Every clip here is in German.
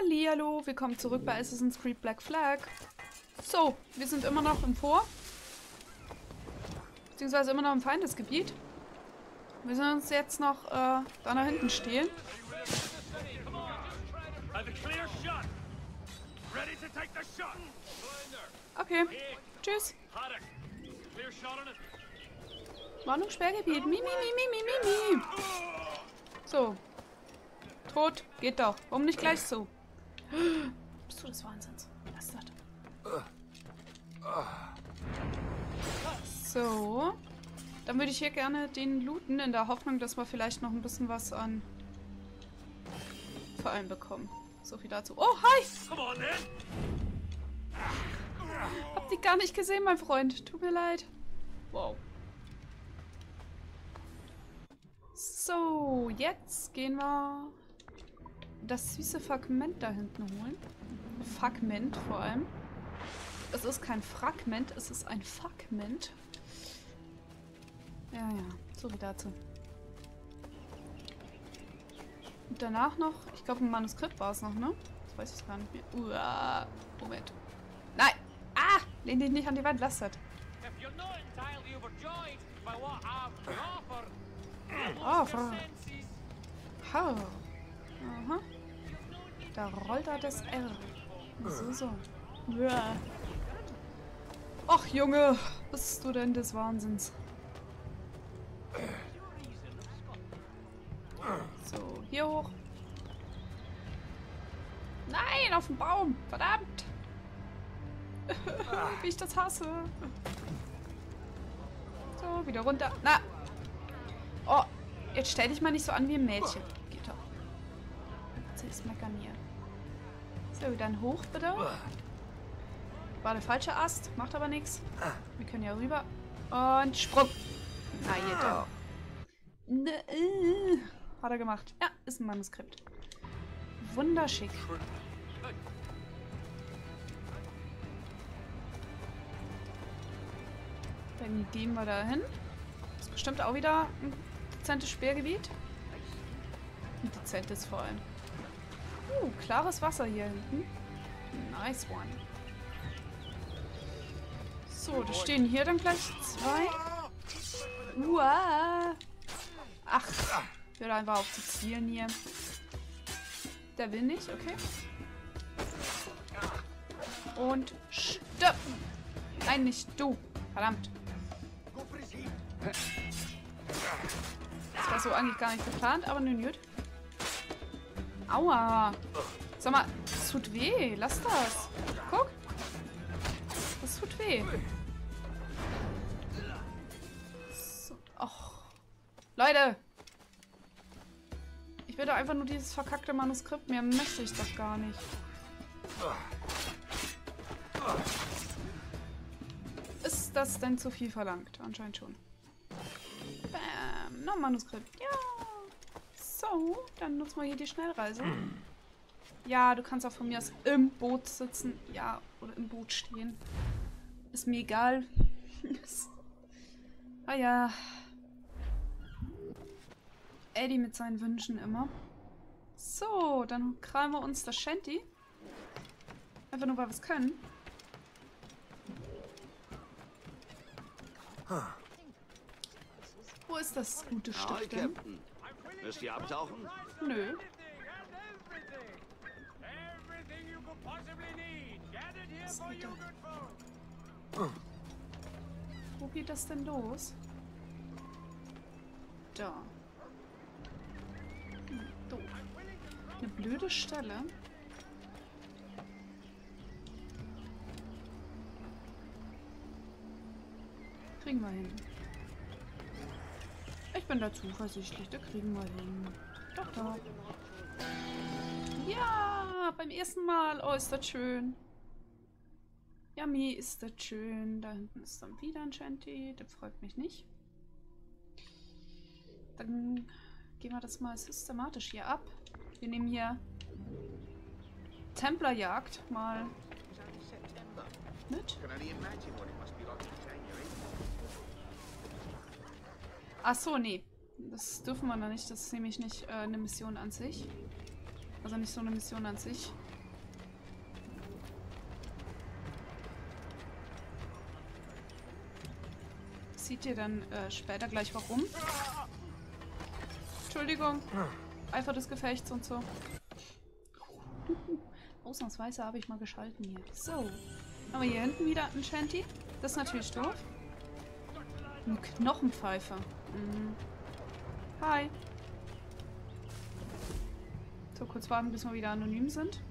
Hallihallo, willkommen zurück bei Assassin's Creed Black Flag. So, wir sind immer noch im Fort. Beziehungsweise immer noch im Feindesgebiet. Wir müssen uns jetzt noch da nach hinten stehlen. Okay, tschüss. Warnung, Sperrgebiet. Mi. So. Tot, geht doch. Warum nicht gleich so? Bist du des Wahnsinns? Was ist das? So. Dann würde ich hier gerne den looten, in der Hoffnung, dass wir vielleicht noch ein bisschen was an Fallen bekommen. So viel dazu. Oh, hi! Hab die gar nicht gesehen, mein Freund. Tut mir leid. Wow. So, jetzt gehen wir das süße Fragment da hinten holen. Fragment vor allem. Es ist kein Fragment, es ist ein Fragment. Ja, so wie dazu. Und danach noch, ich glaube ein Manuskript war es noch, ne? Das weiß ich gar nicht mehr. Uah, Moment. Nein! Ah! Lehn dich nicht an die Wand, lass das. Oh, aha. Da rollt da das R. So. Ja. Ach, Junge, bist du denn des Wahnsinns? So, hier hoch. Nein, auf den Baum. Verdammt. Wie ich das hasse. So, wieder runter. Na. Oh, jetzt stell dich mal nicht so an wie ein Mädchen. Geht doch. Jetzt ist meckern hier. So, dann hoch bitte. War der falsche Ast, macht aber nichts. Wir können ja rüber. Und Sprung. Na, geht doch. Hat er gemacht. Ja, ist ein Manuskript. Wunderschick. Dann gehen wir da hin. Ist bestimmt auch wieder ein dezentes Sperrgebiet. Ein dezentes vor allem. Klares Wasser hier hinten. Nice one. So, da stehen hier dann gleich zwei. Uah. Ach, ich höre einfach auf zu zielen hier. Der will nicht, okay. Und stopp! Nein, nicht du. Verdammt. Das war so eigentlich gar nicht geplant, aber nun gut. Aua. Sag mal, das tut weh. Lass das. Guck. Das tut weh. So. Och. Leute. Ich will doch einfach nur dieses verkackte Manuskript. Mehr möchte ich doch gar nicht. Ist das denn zu viel verlangt? Anscheinend schon. Bam. Noch ein Manuskript. Ja. So, dann nutzen wir hier die Schnellreise. Ja, du kannst auch von mir aus im Boot sitzen. Ja, oder im Boot stehen. Ist mir egal. Ah ja. Eddie mit seinen Wünschen immer. So, dann krallen wir uns das Shanty. Einfach nur, weil wir es können. Wo ist das gute Stück denn? Müsst ihr abtauchen? Nö. Wo geht das denn los? Da. Doof. Eine blöde Stelle. Kriegen wir hin. Ich bin da zuversichtlich, da kriegen wir hin. Doch. Ja, beim ersten Mal. Oh, ist das schön. Yummy, ist das schön. Da hinten ist dann wieder ein Shanty. Der freut mich nicht. Dann gehen wir das mal systematisch hier ab. Wir nehmen hier Templerjagd mal mit. Ach so, nee. Das dürfen wir noch nicht. Das ist nämlich nicht eine Mission an sich. Also nicht so eine Mission an sich. Seht ihr dann später gleich warum? Entschuldigung. Eifer des Gefechts und so. Ausnahmsweise habe ich mal geschalten hier. So. Aber hier hinten wieder ein Shanty. Das ist natürlich doof. Eine Knochenpfeife. Mhm. Hi. So, kurz warten, bis wir wieder anonym sind.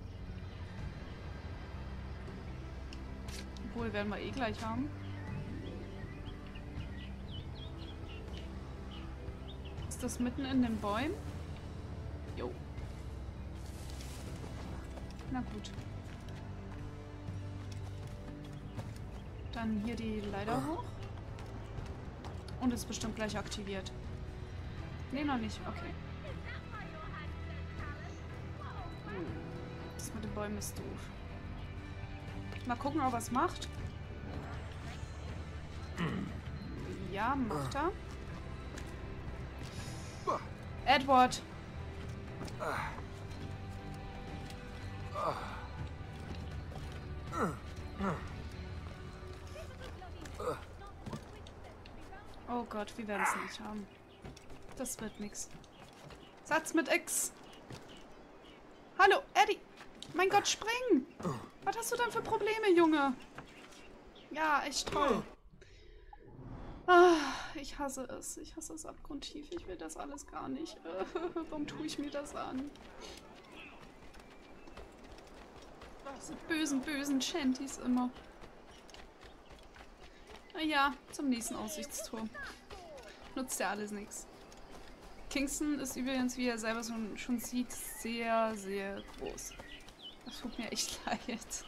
Obwohl, werden wir eh gleich haben. Ist das mitten in den Bäumen? Jo. Na gut. Dann hier die Leiter hoch. Und ist bestimmt gleich aktiviert. Nee, noch nicht. Okay. Das mit den Bäumen ist doof. Mal gucken, ob er es macht. Ja, macht er. Edward! Oh Gott, wir werden es nicht haben. Das wird nix. Satz mit X. Hallo, Eddie! Mein Gott, spring! Was hast du denn für Probleme, Junge? Ja, echt toll. Ah, ich hasse es. Ich hasse es abgrundtief. Ich will das alles gar nicht. Warum tue ich mir das an? Diese bösen, bösen Shanties immer. Naja, zum nächsten Aussichtsturm. Nutzt ja alles nichts. Kingston ist übrigens, wie er selber schon sieht, sehr, sehr groß. Das tut mir echt leid.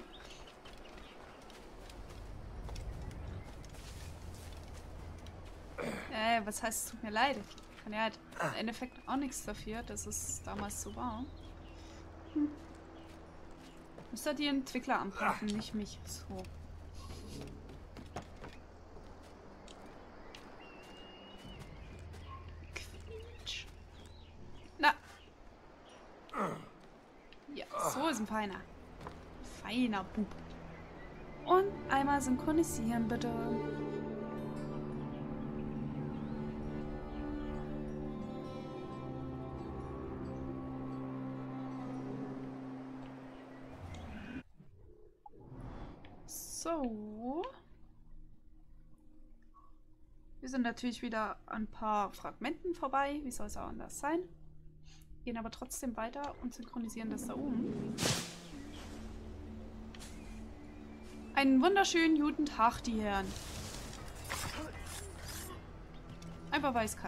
Was heißt, es tut mir leid? Ich kann ja halt im Endeffekt auch nichts dafür, dass es damals so war. Müsst ihr die Entwickler anpacken, nicht mich. So. Quietsch. Na. Ja, so ist ein feiner. Feiner Bub. Und einmal synchronisieren, bitte. So. Wir sind natürlich wieder an ein paar Fragmenten vorbei. Wie soll es auch anders sein? Gehen aber trotzdem weiter und synchronisieren das da oben. Einen wunderschönen guten Tag, die Herren. Einfach weil es kann.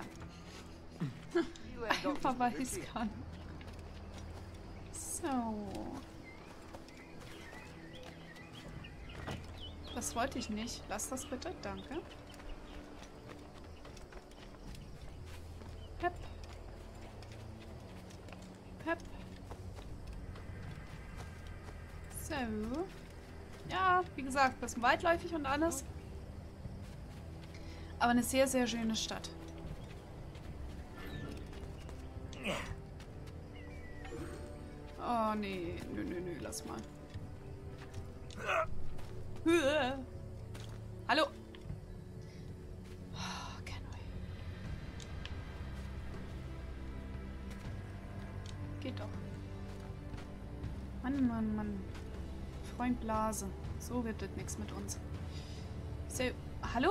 Einfach weil es kann. So. Das wollte ich nicht. Lass das bitte. Danke. Hep. Hep. So. Ja, wie gesagt, bisschen weitläufig und alles. Aber eine sehr, sehr schöne Stadt. Oh, nee. Nö, nö, nö. Lass mal. Hallo. Oh, Kenway. Geht doch. Mann, Mann, Mann. Freund Blase. So wird das nichts mit uns. So, hallo?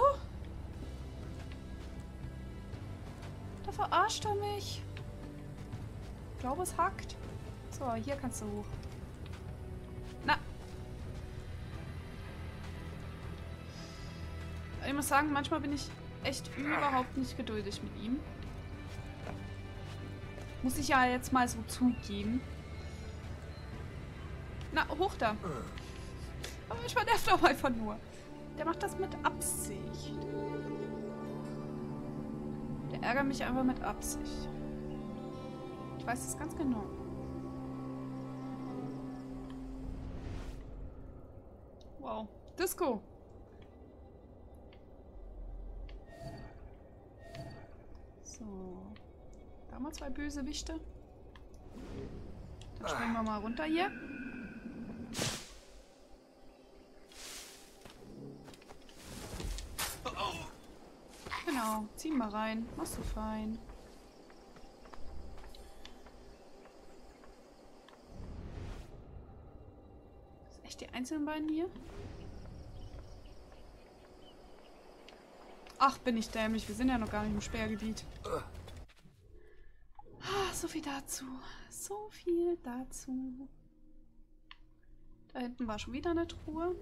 Da verarscht er mich. Ich glaube, es hackt. So, hier kannst du hoch. Na. Ich muss sagen, manchmal bin ich echt überhaupt nicht geduldig mit ihm. Muss ich ja jetzt mal so zugeben. Na, hoch da. Aber manchmal nervt er auch einfach nur. Der macht das mit Absicht. Der ärgert mich einfach mit Absicht. Ich weiß das ganz genau. Wow. Disco. So. Da haben wir zwei Bösewichte. Springen wir mal runter hier. Genau, ziehen wir rein. Machst du fein. Das ist echt die einzelnen beiden hier? Ach, bin ich dämlich. Wir sind ja noch gar nicht im Sperrgebiet. Ah, so viel dazu. So viel dazu. Da hinten war schon wieder eine Truhe.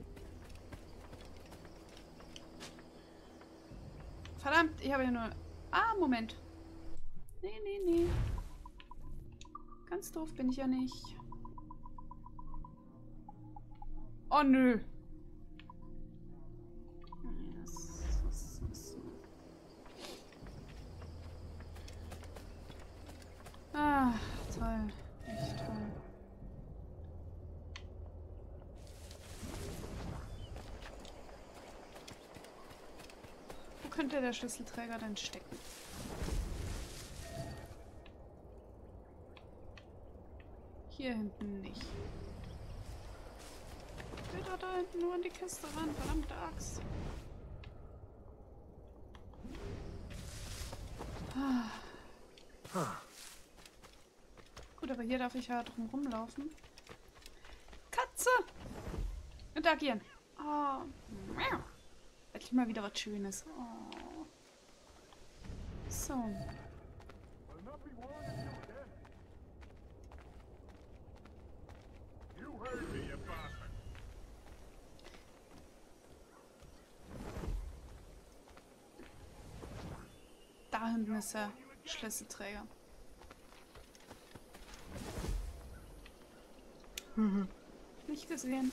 Verdammt, ich habe ja nur... Ah, Moment. Nee, nee, nee. Ganz doof bin ich ja nicht. Oh, nö. Ah, toll. Echt toll. Wo könnte der Schlüsselträger denn stecken? Hier hinten nicht. Ich will doch da hinten nur an die Kiste ran, verdammte Axt. Gut, aber hier darf ich ja drum rumlaufen. Katze! Interagieren. Oh. Endlich mal wieder was Schönes. Oh. So. Da hinten ist der Schlüsselträger. Nicht gesehen.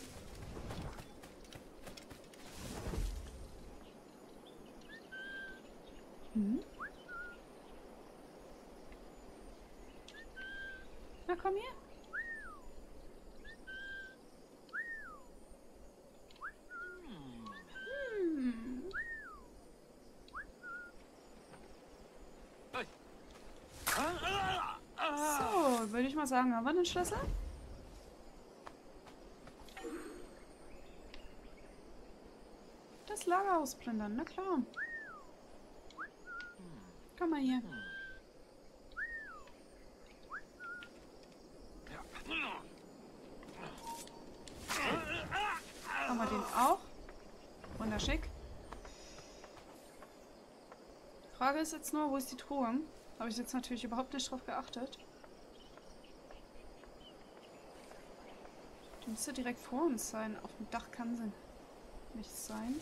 Na komm hier. So, würde ich mal sagen, haben wir den Schlüssel? Das Lager ausplündern, na klar. Komm mal hier. Haben wir den auch? Wunderschick. Die Frage ist jetzt nur, wo ist die Truhe? Habe ich jetzt natürlich überhaupt nicht drauf geachtet. Die müsste direkt vor uns sein. Auf dem Dach kann sie nicht sein.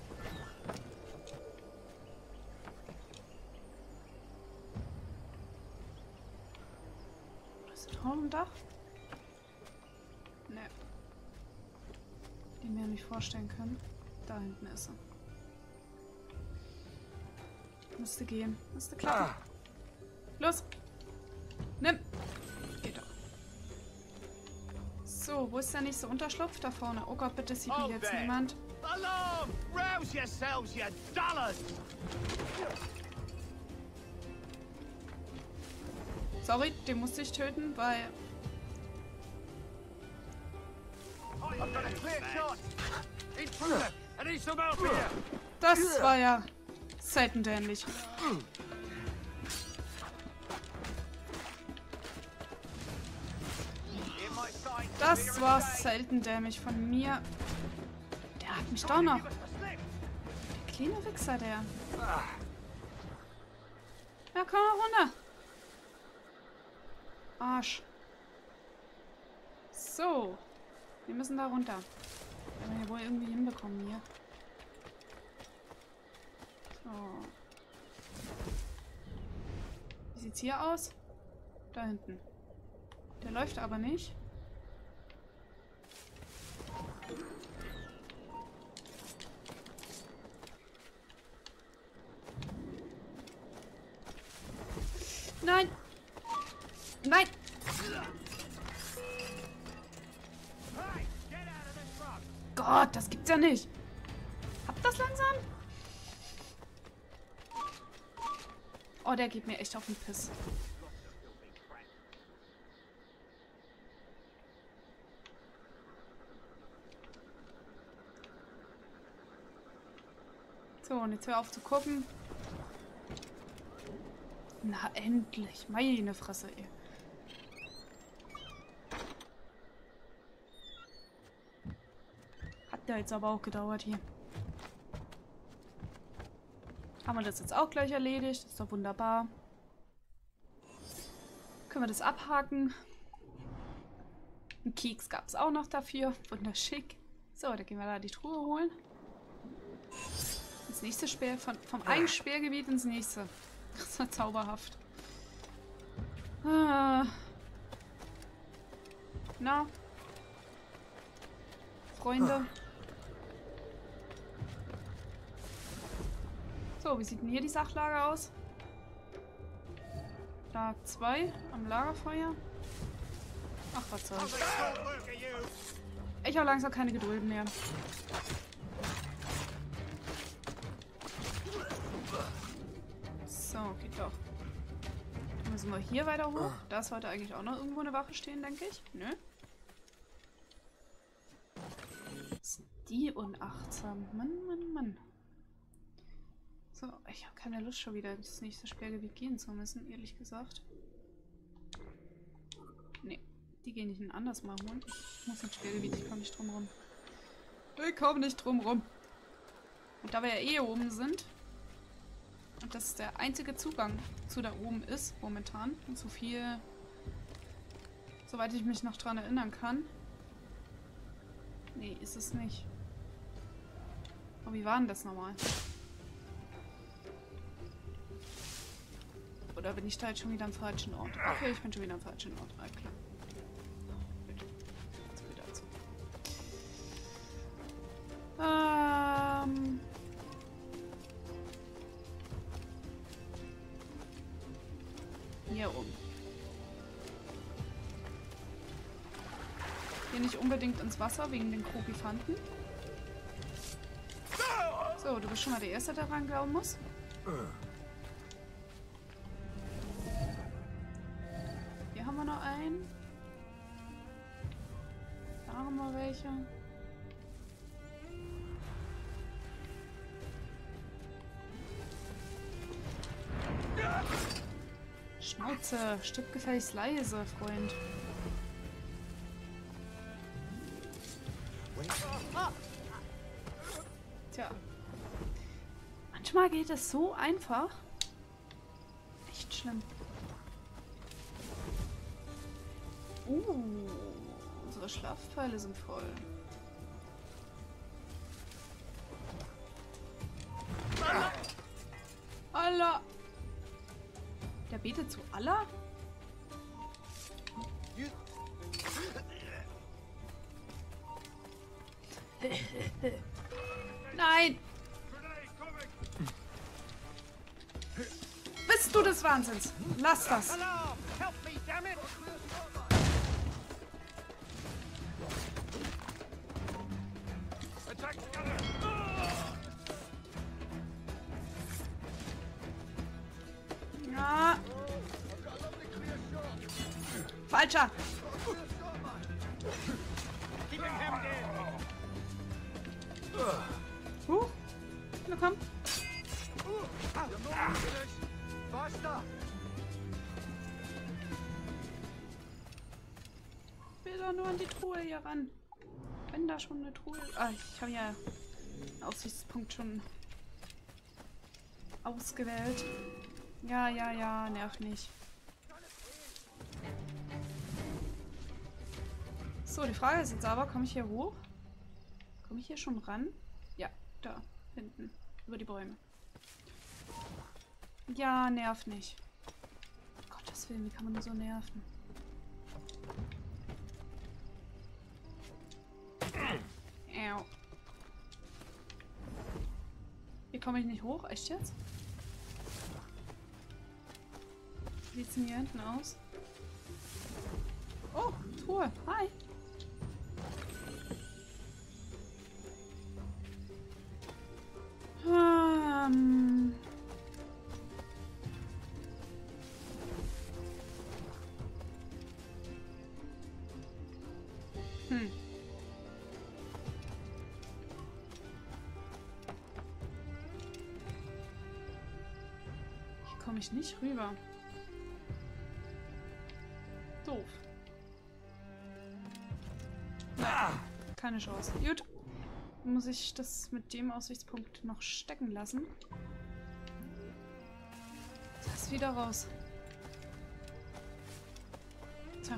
Ist sie drauf am Dach? Ne. Die mir nicht vorstellen können. Da hinten ist sie. Müsste gehen. Müsste klappen. Los! Nimm! Geht doch. So, wo ist der nächste Unterschlupf? Da vorne. Oh Gott, bitte sieht mich jetzt niemand. Alarm! Rouse yourselves, you dullards! Sorry, den musste ich töten, weil... Das war ja selten dämlich. Das war selten dämlich von mir. Der hat mich doch noch. Der kleine Wichser, der. Ja, komm mal runter. Arsch. So. Wir müssen da runter. Werden wir wohl irgendwie hinbekommen hier. So. Wie sieht's hier aus? Da hinten. Der läuft aber nicht. Nein! Nein! Gott, das gibt's ja nicht! Habt das langsam? Oh, der geht mir echt auf den Piss. So, und jetzt hör auf zu gucken. Na, endlich. Meine Fresse, ey. Hat ja jetzt aber auch gedauert hier. Haben wir das jetzt auch gleich erledigt? Das ist doch wunderbar. Können wir das abhaken? Einen Keks gab es auch noch dafür. Wunderschick. So, dann gehen wir da die Truhe holen. Das nächste Speer, vom einen Speergebiet ins nächste. Das war zauberhaft. Ah. Na? Freunde? So, wie sieht denn hier die Sachlage aus? Tag 2 am Lagerfeuer. Ach, was soll's. Ich habe langsam keine Geduld mehr. So, geht doch. Dann müssen wir hier weiter hoch. Da sollte eigentlich auch noch irgendwo eine Wache stehen, denke ich. Nö. Ist die unachtsam. Mann, Mann, Mann. So, ich habe keine Lust schon wieder ins nächste Speergebiet gehen zu müssen, ehrlich gesagt. Nee, die gehen nicht anders mal holen. Ich muss ins Speergebiet, ich komme nicht drum rum. Ich komme nicht drum rum. Und da wir ja eh oben sind und das der einzige Zugang zu da oben ist, momentan, und so viel, soweit ich mich noch dran erinnern kann. Nee, ist es nicht. Aber wie war denn das nochmal? Oder bin ich da jetzt schon wieder am falschen Ort? Okay, ich bin schon wieder am falschen Ort. Ah, klar. Gut. Jetzt wieder dazu. Hier oben. Hier nicht unbedingt ins Wasser wegen den Kropifanten. So, du bist schon mal der Erste, der daran glauben muss. Hier haben wir noch einen. Da haben wir welche. Schnauze, stirb gefälligst leise, Freund. Tja. Manchmal geht es so einfach. Echt schlimm. Unsere Schlafpfeile sind voll. Allah! Der betet zu Allah? Nein! Bist du des Wahnsinns? Lass das! Ja. Falscher! Na komm. Ich will doch nur an die Truhe hier ran. Wenn da schon eine Truhe... Ah, ich habe ja einen Aussichtspunkt schon ausgewählt. Ja, ja, ja, nervt nicht. So, die Frage ist jetzt aber, komme ich hier hoch? Komme ich hier schon ran? Ja, da, hinten, über die Bäume. Ja, nervt nicht. Gottes Willen, wie kann man nur so nerven? Hier komme ich nicht hoch, echt jetzt? Wie sieht es denn hier hinten aus? Oh, Truhe, hi! ich nicht rüber. Doof. Nein, keine Chance. Gut. Muss ich das mit dem Aussichtspunkt noch stecken lassen? Das wieder raus. Tja.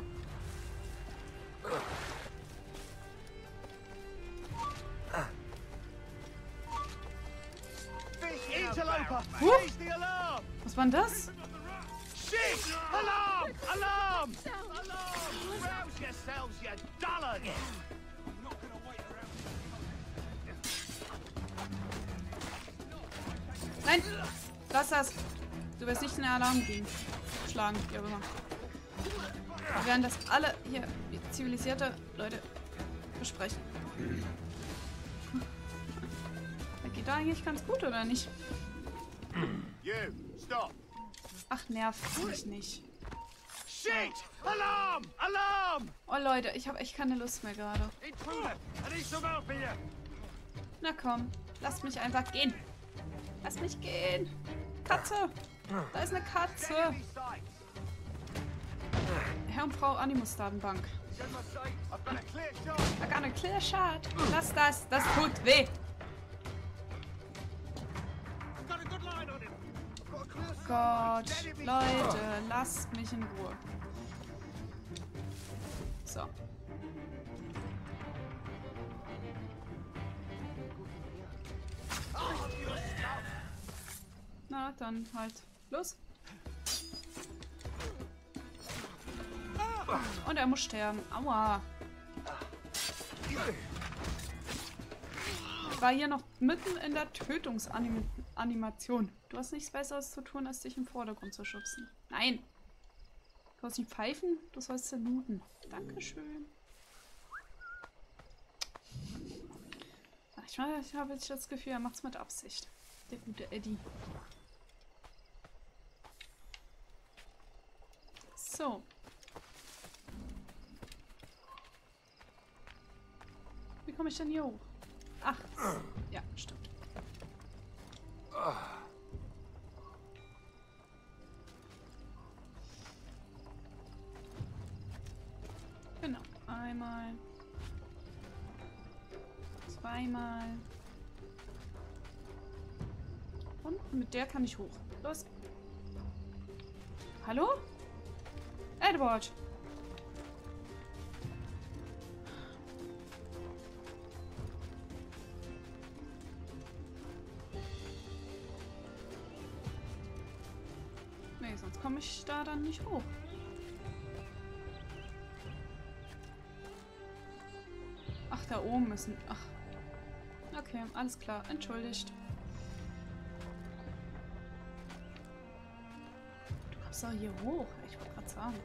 Interloper! Raise the alarm! Was war denn das? Shit! Alarm! Alarm! Alarm! Rouse yourselves, you dullards! Nein! Lass das! Du wirst nicht in den Alarm gehen. Schlagen, wie auch immer. Wir werden das alle hier, wie zivilisierte Leute, besprechen. Das geht da eigentlich ganz gut, oder nicht? You, stop! Ach, nervt mich nicht. Shit! Alarm! Alarm! Oh Leute, ich habe echt keine Lust mehr gerade. Intruder! I need some help here! Na komm, lasst mich einfach gehen. Lass mich gehen. Katze! Da ist eine Katze. Enemy sight! Herr und Frau Animus-Datenbank. I've got a clear shot! I got a clear shot. Lass das. Das tut weh. Got a good line on him! Got a clear Gott, sight. Enemy Leute, lasst mich in Ruhe. So. Na, dann halt. Los. Und er muss sterben. Aua. Ich war hier noch mitten in der Tötungsanimation. Du hast nichts Besseres zu tun, als dich im Vordergrund zu schubsen. Nein. Du sollst nicht pfeifen, du sollst looten. Dankeschön. Ich habe jetzt das Gefühl, er macht's mit Absicht. Der gute Eddie. So. Wie komme ich denn hier hoch? Ach, ja, stimmt. Genau. Einmal. Zweimal. Und mit der kann ich hoch. Los. Hallo? Edward. Nee, sonst komme ich da dann nicht hoch. Ach, da oben müssen... Ach. Okay, alles klar. Entschuldigt. Du kommst doch hier hoch. Ich wollte gerade sagen.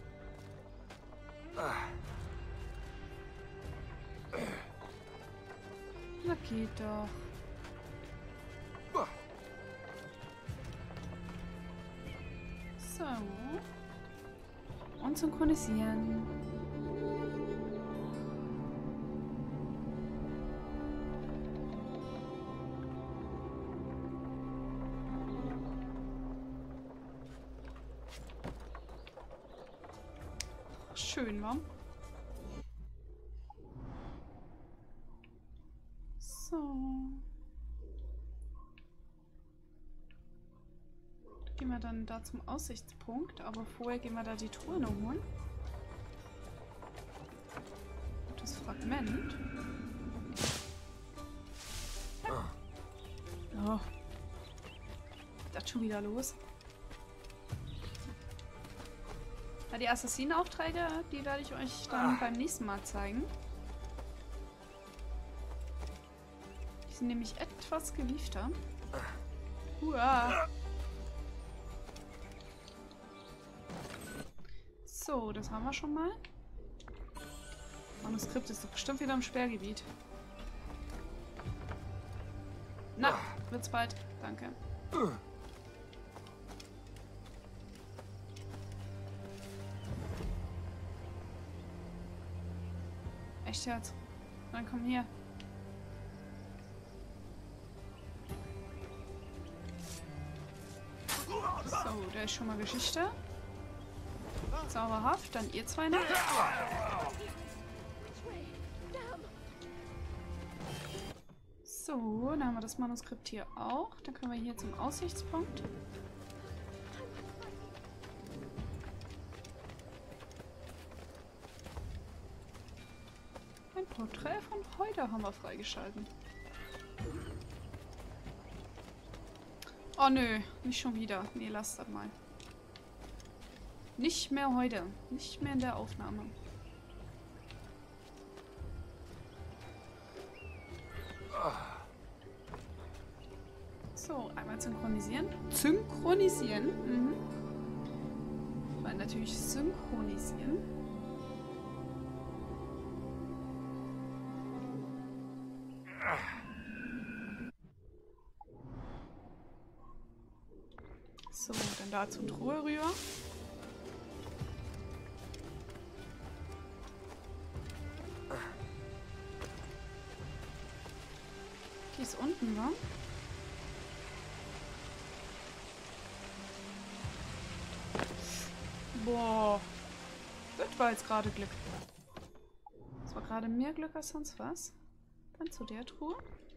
Na geht doch. So. Und synchronisieren. Schön, wa? So. Gehen wir dann da zum Aussichtspunkt, aber vorher gehen wir da die Truhe noch holen. Und das Fragment. Oh. Das schon wieder los. Ja, die Assassinenaufträge, die werde ich euch dann beim nächsten Mal zeigen. Die sind nämlich etwas gewiefter. Uah. So, das haben wir schon mal. Manuskript ist doch bestimmt wieder im Sperrgebiet. Na, wird's bald. Danke. Echt jetzt? Dann komm hier. So, da ist schon mal Geschichte. Zauberhaft. Dann ihr zwei noch. So, dann haben wir das Manuskript hier auch. Dann können wir hier zum Aussichtspunkt. Ein Porträt von heute haben wir freigeschalten. Oh nö, nicht schon wieder. Nee, lasst das mal. Nicht mehr heute. Nicht mehr in der Aufnahme. So, einmal synchronisieren. Synchronisieren. Mhm. Weil natürlich synchronisieren. So, dann dazu in Ruhe rüber. Die ist unten, wa? Boah. Das war jetzt gerade Glück. Das war gerade mehr Glück als sonst was. Dann zu der Truhe.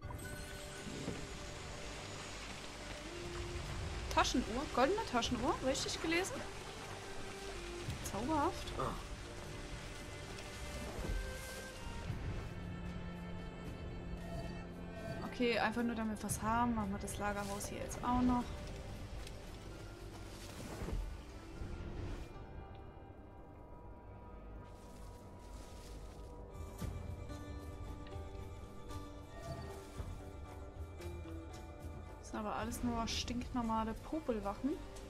Taschenuhr. Goldene Taschenuhr. Richtig gelesen? Zauberhaft. Okay, einfach nur damit wir was haben. Machen wir das Lagerhaus hier jetzt auch noch. Das sind aber alles nur stinknormale Popelwachen.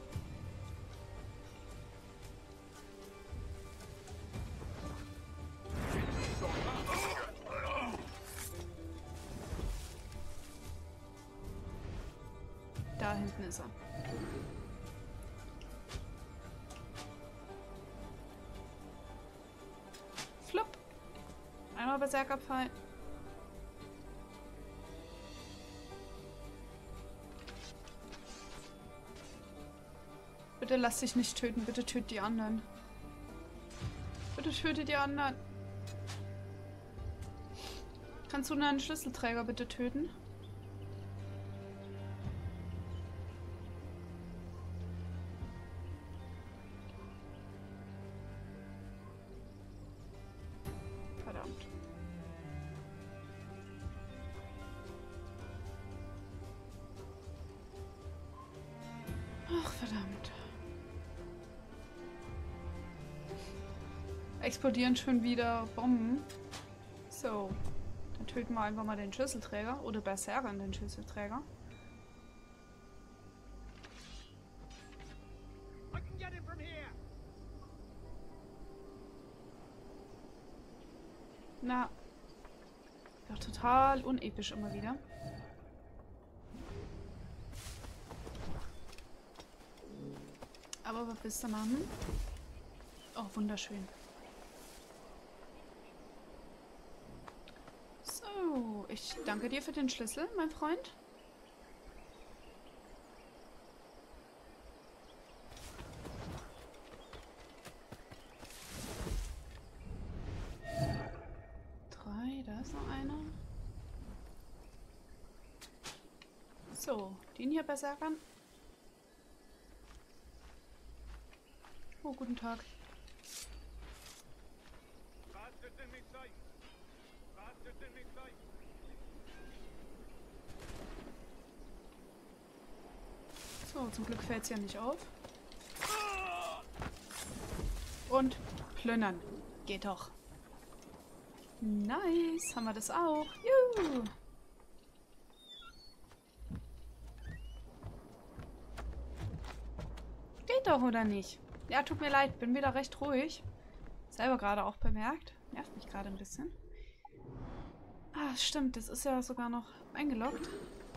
Da hinten ist er. Flupp. Einmal Berserkerpfeil. Bitte lass dich nicht töten. Bitte töt die anderen. Bitte töte die anderen. Kannst du einen Schlüsselträger bitte töten? Verdammt. Ach, verdammt. Explodieren schon wieder Bomben. So. Dann töten wir einfach mal den Schlüsselträger. Oder Berserker den Schlüsselträger. I can get him from here. Na. Doch total unepisch immer wieder. Aber was willst du machen? Oh, wunderschön. So, ich danke dir für den Schlüssel, mein Freund. Drei, da ist noch einer. So, den hier berserkern. Oh, guten Tag. Bastards in me sight. Bastards in me sight. So, zum Glück fällt es ja nicht auf. Und plündern. Geht doch. Nice. Haben wir das auch. Juhu. Geht doch, oder nicht? Ja, tut mir leid. Bin wieder recht ruhig. Selber gerade auch bemerkt. Nervt mich gerade ein bisschen. Ah, stimmt. Das ist ja sogar noch eingeloggt.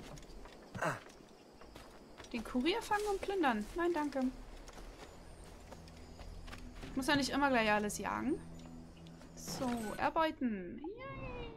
Den Kurier fangen und plündern. Nein, danke. Ich muss ja nicht immer gleich alles jagen. So, erbeuten. Yay.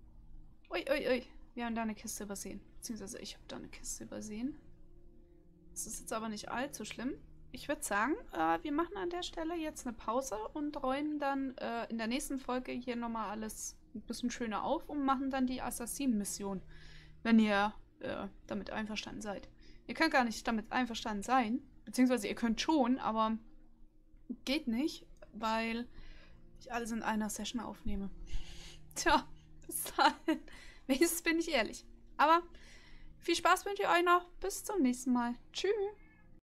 Ui, ui, ui. Wir haben da eine Kiste übersehen. Beziehungsweise ich habe da eine Kiste übersehen. Das ist jetzt aber nicht allzu schlimm. Ich würde sagen, wir machen an der Stelle jetzt eine Pause und räumen dann in der nächsten Folge hier nochmal alles ein bisschen schöner auf und machen dann die Assassinen-Mission, wenn ihr damit einverstanden seid. Ihr könnt gar nicht damit einverstanden sein, beziehungsweise ihr könnt schon, aber geht nicht, weil ich alles in einer Session aufnehme. Tja, bis dahin. Wenigstens bin ich ehrlich. Aber viel Spaß wünsche ich euch noch. Bis zum nächsten Mal. Tschüss.